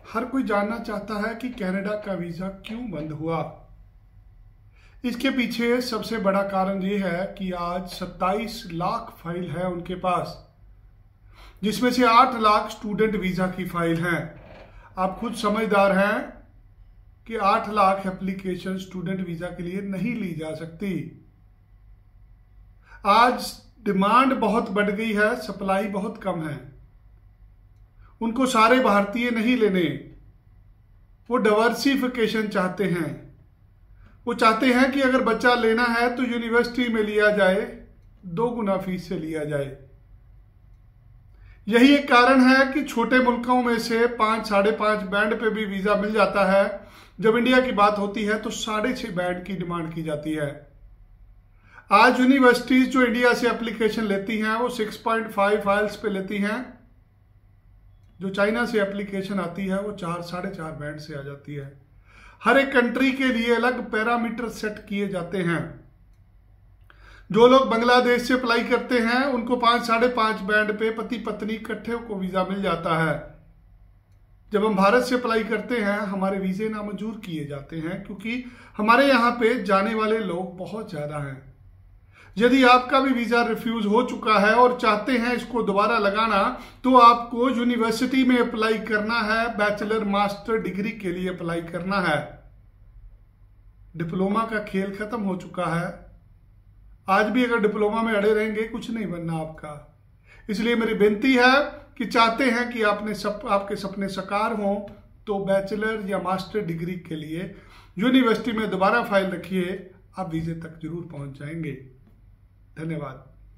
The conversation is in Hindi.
हर कोई जानना चाहता है कि कनाडा का वीज़ा क्यों बंद हुआ। इसके पीछे सबसे बड़ा कारण ये है कि आज 27 लाख फाइल है उनके पास, जिसमें से 8 लाख स्टूडेंट वीज़ा की फाइल हैं। आप खुद समझदार हैं कि 8 लाख एप्लीकेशन स्टूडेंट वीज़ा के लिए नहीं ली जा सकती। आज डिमांड बहुत बढ़ गई है, सप्लाई बहुत कम है। उनको सारे भारतीय नहीं लेने, वो डाइवर्सिफिकेशन चाहते हैं। वो चाहते हैं कि अगर बच्चा लेना है तो यूनिवर्सिटी में लिया जाए, 2 गुना फीस से लिया जाए। यही एक कारण है कि छोटे मुल्कों में से 5, 5.5 बैंड पे भी वीजा मिल जाता है। जब इंडिया की बात होती है तो 6.5 बैंड की डिमांड की जाती है। आज यूनिवर्सिटीज जो इंडिया से एप्लीकेशन लेती हैं वो 6.5 फाइल्स पे लेती हैं। जो चाइना से एप्लीकेशन आती है वो 4, 4.5 बैंड से आ जाती है। हर एक कंट्री के लिए अलग पैरामीटर सेट किए जाते हैं। जो लोग बांग्लादेश से अप्लाई करते हैं उनको 5, 5.5 बैंड पे पति पत्नी इकट्ठे को वीजा मिल जाता है। जब हम भारत से अप्लाई करते हैं हमारे वीजे नामंजूर किए जाते हैं, क्योंकि हमारे यहाँ पे जाने वाले लोग बहुत ज्यादा हैं। यदि आपका भी वीजा रिफ्यूज हो चुका है और चाहते हैं इसको दोबारा लगाना, तो आपको यूनिवर्सिटी में अप्लाई करना है, बैचलर मास्टर डिग्री के लिए अप्लाई करना है। डिप्लोमा का खेल खत्म हो चुका है। आज भी अगर डिप्लोमा में अड़े रहेंगे कुछ नहीं बनना आपका। इसलिए मेरी विनती है कि चाहते हैं कि आपके सपने साकार हों तो बैचलर या मास्टर डिग्री के लिए यूनिवर्सिटी में दोबारा फाइल रखिए, आप वीजे तक जरूर पहुंच जाएंगे। धन्यवाद।